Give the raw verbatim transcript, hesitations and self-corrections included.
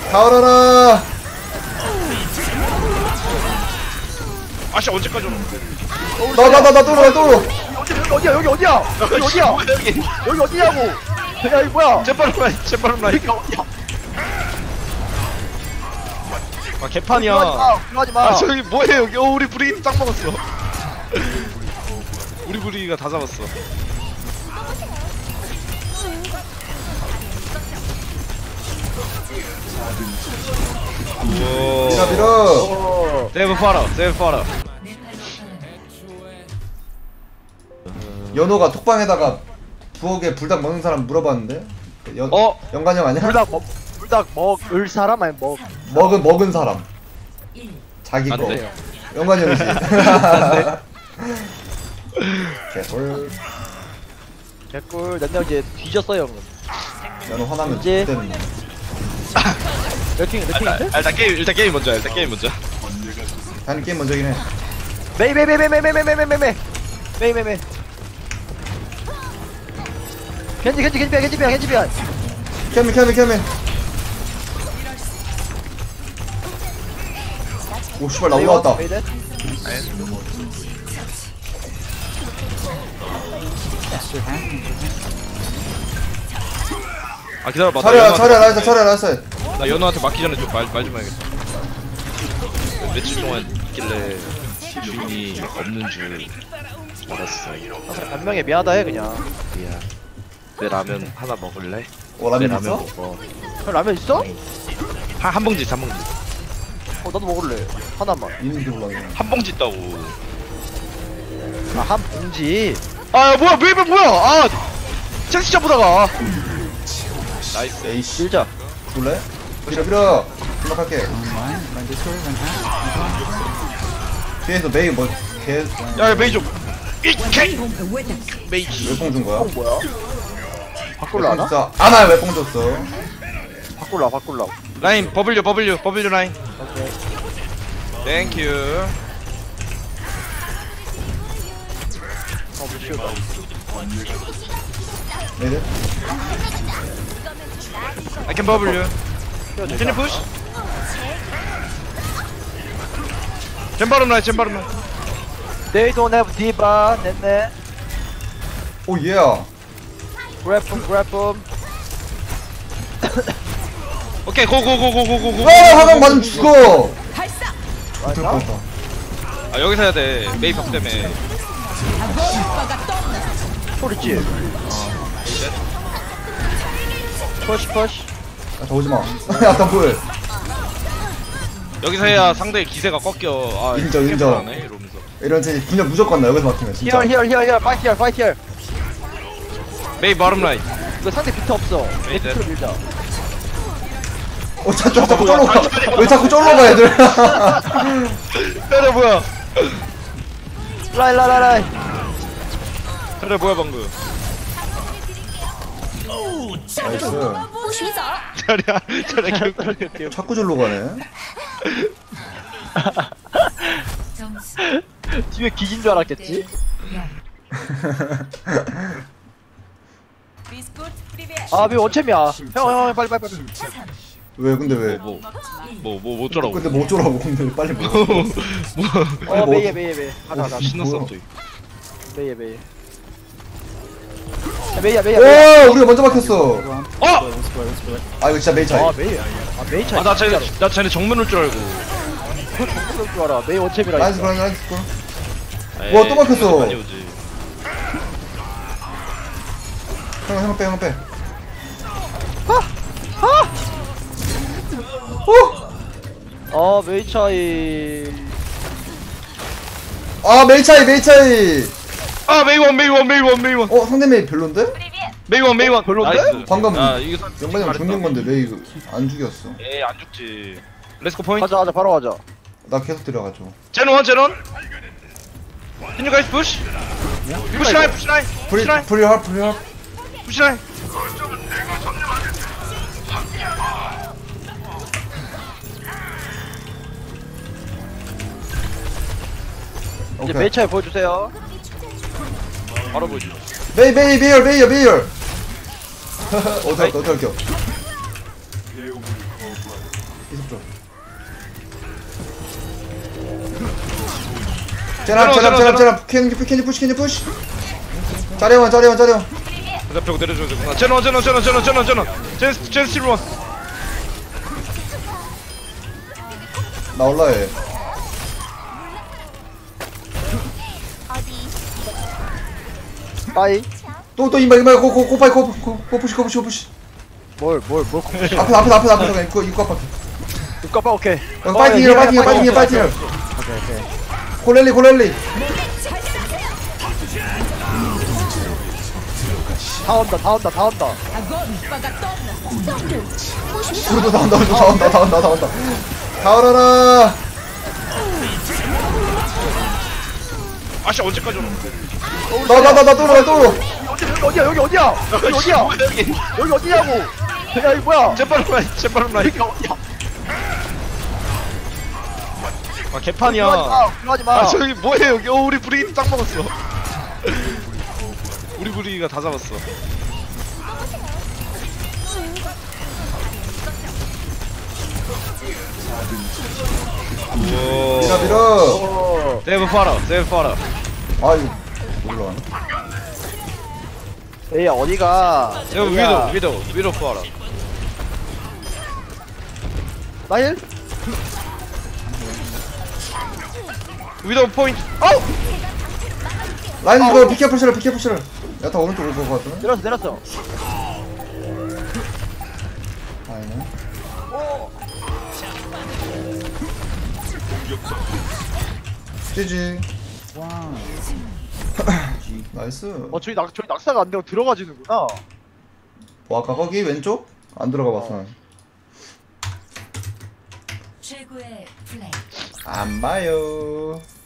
다 얼어라. 아씨 언제까지 오는 나나나나 뚫어 뚫어. 어디야 여기 어디야 여기 어디야 여기 여기 어디냐고 야 이거 뭐야 제발 라인 제발 라인 여기 어디야 아 개판이야 들어가지 마 아 저기 뭐해 여기 어 우리 브리기 딱 먹었어 우리 브리기가 다 잡았어 밀어 우와 밀어. 세이브 파라 세이브 파라 연호가 톡방에다가 부엌에 불닭 먹는 사람 물어봤는데 연, 어? 연관형 아니야? 불닭 먹 불닭 먹을 사람 아니 먹 먹은 먹은 사람 자기 안 거 돼. 연관형이지. 개꿀. 개꿀 넷명 이제 뒤졌어요 연호 화나면 이제- 그때는 몇킹 몇킹인데? 아, 일단 게임 일단 게임 먼저 일단 게임 먼저 다른 게임 먼저긴 해. 메이 메이 메이 메이 메이 메이 메이 메이 메이 메이 메이 메이 겐지 겐지 겐지 겐지 겐지 겐지 캐미 캐미 캐미. 오 씨발 나 올라왔다. 아 기다려봐 나 차례야 연우한테 차례야 맡- 나이스 차례야 나이스. 나 연우한테 맞기 전에 좀 말 말 좀 해야겠다 며칠 동안 있길래 주인이 없는 줄 알았어 한 명에 미안하다 해 그냥 미안 내 라면 하나 먹을래? 오 내 라면 라면 있어? 먹어 형 라면 있어? 한, 한 봉지 한 봉지 어 나도 먹을래 하나만 있는지 몰라. 한 봉지 있다고 아 한 봉지 아 뭐야 왜 왜 뭐야 아 섹시자 보다가 나이스 에이씨. 밀자 줄래? 밀어 밀어. 생각할게. 뒤에서 메이 뭐 개. 야 메이 좀 이케 메이지 왜 뽕 준 거야? 형 뭐야? 바꿀라 하나? 진짜 아나 왜 뽕 줬어? 바꿀라 바꿀라 라인 버블류 버블류 버블류 라인 오케이 땡큐 어 미치겠다 메이. I can bubble you Can you push? 젠바름 라인 젠바름 라인 They don't have diva 냈네 오 예야. Grab him grab him 오케이 고고고고고고고 와 화강 맞으면 죽어. 맞아? 뻔했다. 아 여기서 해야 돼 메이 박 때문에 소리지? 푸시 푸시 야, 저 오지 마. 야, 덤블. 여기서 해야 상대의 기세가 꺾여 아 인정, 이렇게 인정. 불안해? 이러면서 이런 제 분열 무조건 나 여기서 막히면 진짜. Here here here here fight here fight here 메이 바름 라인 이거 상대 비트 없어 네, 네. 비트로 밀자 어, 자, 자, 자꾸 쫄러 가. 왜 자꾸 쫄러 가, 애들. 때려 뭐야 라이 라이 라이 라이 때려 뭐야 방금 나이스. 자리야 자리야 기억 자꾸 쫄러 가네. 뒤에 기진 줄 알았겠지? 아왜 원챔이야 형형 빨리 빨리 빨리 왜, 근데 왜? 뭐뭐뭐 어쩌라고 근데 뭐 쫄라고, 근데 빨리 뭐. 뭐 어 뭐- 메이에 메이에 메이 가자 가자 신났어 뭐야? 갑자기 메이에 메이 야, 메이야 메이야 메이야 오, 우리가 먼저 막혔어. 어! 아, 이거 진짜 메이 차이. 아 메이 아 메이 차이 아나 쟤네 나 쟤네 정면 올 줄 알고 그럴 줄 알아 메이 원챔이라 나이스, 했어. 그럼, 나이스, 그럼. 에이, 와, 또 막혔어. 많이 오지 형, 형 빼, 형 빼. 어 메이 차이 아, 메이 차이, 메이 차이. 아 메이원 메이원 메이원 메이원 어, 상대 메이 별론데? 메이원 메이원 별론데? 나이스. 방금 아 이거 연관형 죽는 건데 메이 안 죽였어. 에이 안 죽지 렛츠고 포인트 가자 가자 바로 가자 나 계속 들어가죠. 제논 제논 Can you guys push? push line push line 프리, push line 프리 할, 프리 할. push line 이제 오케이. 메이 차이 보여주세요 바로 보여줘 메이, 메이, 메이얼, 메이얼, 메이얼. 어디 할게, 어디 할게. 이속 좀. 제람 제람 제람 제람 캔디 푸시 캔디 푸시 캔디 푸시. 짜려원 짜려원 짜려원. 나 벽 내려줘야 되구나. 제노 제노 제노 제노 제노 제노. 제스 제스 칠원. 나 올라해. 빠이. 또 또 이마 이마 고고 고파이 고고 푸시 고 푸시 고 푸시. 뭘뭘뭘 앞에 앞에 앞에 앞에 앞에 입구 입구 앞에. 육가 빠 오케이. 파이팅해 파이팅해 파이팅해 파이팅해. 오케이 오케이. 콜렐리 콜렐리. 다 온다 다 온다 다 온다. 우리도 다 온다 우리도 다 온다 다 온다 다 온다. 다 오라라. 아씨 언제까지 오는 나 나 나 나 또 또. 어디야 여기 어디야 여기 어디야 여기. 여기 어디냐고. 야 이거 뭐야? 제발 라이 제발 라이. 여기 어디야? 아 개판이야. 들어가지 마. 아 저기 뭐해 여기. 어 우리 브리기 딱 먹었어. 우리 브리기가 다 잡았어. 밀어 밀어. 어. 세이브 파라 세이브 파라. 아 이거 몰라. 에이야 어디가? 세이브 위도 위도 위도 파라. 나일? 위도 포인트. 어! 라인 이거 비켜 푸시를 비켜 푸시를. 야타 오른쪽 올 것 같으네. 내렸어 내렸어. 아니네. 지지. 와. 나이스. 어 저기 낙 저기 낙사가 안 되고 들어가지는구나. 뭐 아까 거기 왼쪽 안 들어가 봤어. 최고의 플레이. 안 봐요.